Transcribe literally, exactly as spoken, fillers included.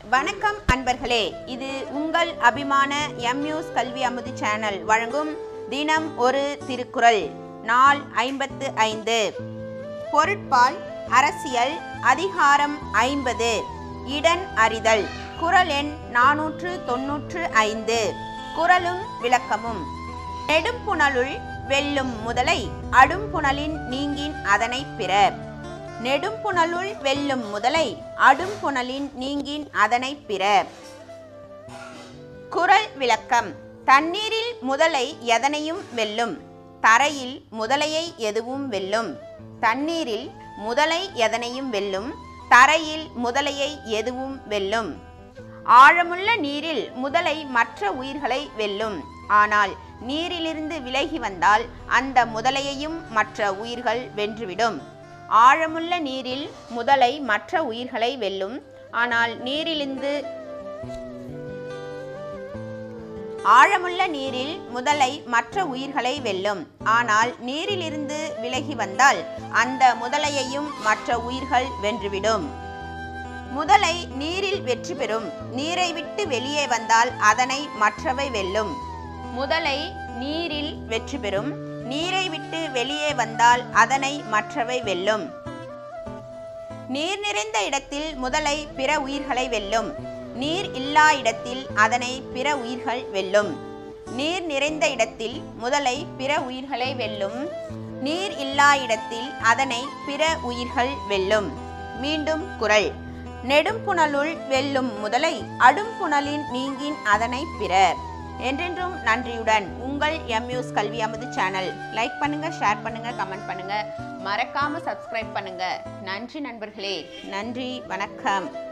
வணக்கம் அன்பர்களே, இது உங்கள் அபிமான M News Kalvi Amudhu channel வழங்கும் தினம் ஒரு திருக்குறள். நாள் ஐம்பத்து ஐந்து. பொருட்பால் அரசியல். அதிகாரம் ஐம்பது. இடன் அறிதல். குறள் எண் நானூற்று தொன்னூற்று ஐந்து. குறளும் விளக்கமும். நெடும்புணலுள் வெல்லும் முதலை அடும்புணலின் நீங்கின் அதனை பிற. நெடும்புணலுள் வெல்லும் முதலை அடும்புணலின் நீங்கின் அதனை பிற. குறள் விளக்கம். தண்ணீரில் முதலை எதனையும் வெல்லும், தரையில் முதலையை எதுவும் வெல்லும். தண்ணீரில் முதலை எதனையும் வெல்லும், தரையில் முதலையை எதுவும் வெல்லும். ஆழமுள்ள நீரில் முதலை மற்ற உயிர்களை வெல்லும், ஆனால் நீரிலிருந்து விலகி வந்தால் அந்த முதலையையும் மற்ற உயிர்கள் வென்றுவிடும். ஆழமுள்ள நீரில் முதலை மற்ற உயிர்களை வெல்லும், ஆனால் நீரிலிருந்து ஆழமுள்ள நீரில் முதலை மற்ற உயிர்களை வெல்லும், ஆனால் நீரிலிருந்து விலகி வந்தால் அந்த முதலையையும் மற்ற உயிர்கள் வென்றுவிடும். முதலை நீரில் வெற்றி பெறும், நீரை விட்டு வெளியே வந்தால் அதனை மற்றவை வெல்லும். முதலை நீரில் வெற்றி பெறும், நீரை விட்டு வெளியே வந்தால் அதனை மற்றவை வெல்லும். நீர் நிறைந்த இடத்தில் முதலை பிற உயிர்களை வெல்லும், நீர் இல்லா இடத்தில் அதனை பிற உயிர்கள் வெல்லும். நீர் நிறைந்த இடத்தில் முதலை பிற உயிர்களை வெல்லும், நீர் இல்லா இடத்தில் அதனை பிற உயிர்கள் வெல்லும். மீண்டும் குறள். நெடும்புணலுள் வெல்லும் முதலை அடும்புணலின் நீங்கின் அதனை பிற. என்றென்றும் நன்றியுடன் உங்கள் M News Kalvi Amudhu channel. Like பண்ணுங்க, ஷேர் பண்ணுங்க, கமெண்ட் பண்ணுங்க, மறக்காம சப்ஸ்கிரைப் பண்ணுங்க. நன்றி நண்பர்களே, நன்றி, வணக்கம்.